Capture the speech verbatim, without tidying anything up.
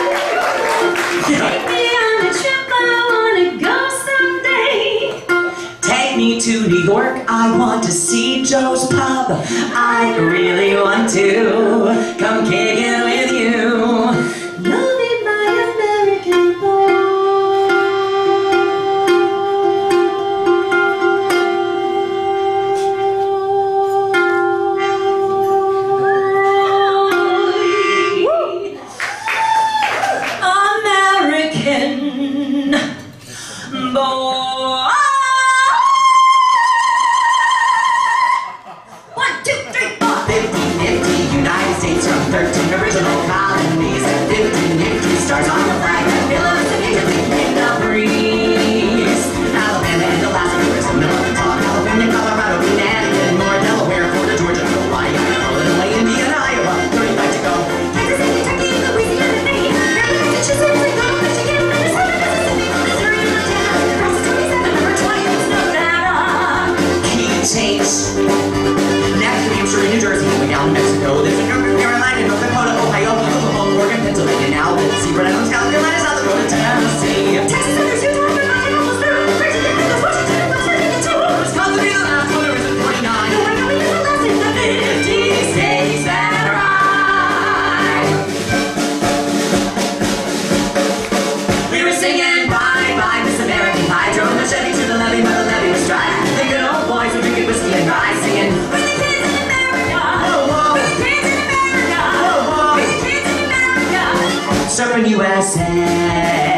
Take me on a trip, I wanna go someday. Take me to New York, I want to see Joe's Pub. I really want to come kick it with you. Love me, my American boy. American boy. One, two, three, four. Fifty nifty United States from thirteen original colonies. Fifty nifty stars on the flag that billows immediately in the breeze. Alabama and Alaska, Crystal, Milwaukee, California, Colorado, Connecticut, North Delaware, Florida, Georgia, Hawaii, Illinois, Indiana, Iowa. thirty-five to go. Kansas City, Kentucky, Louisiana, Maine, Maryland, Massachusetts, Wisconsin, Michigan, Minnesota, Mississippi, Missouri, Montana, Nebraska, twenty-seven, number twenty, Nevada. Key change. Next, New Hampshire, New Jersey, way down Mexico. There's a North Carolina, North Dakota, Ohio, Oklahoma, Oregon, Pennsylvania, now Tennessee, Rhode Island, South Carolina, South Dakota, Tennessee. Texas, Texas, Utah, Vermont, almost there, Virginia, Texas, Washington, West Virginia, too. Wisconsin is the last one, there isn't twenty-nine. Wyoming is the last in the fifty states that ride. We were singing bye bye Miss American Pie, drove the Chevy to the levee, but the levee was dry. The good old boys were drinking whiskey and rye, singing We're the kids in America. whoa whoa, We're the kids in America. whoa whoa, We're the kids in America. surfing U S A.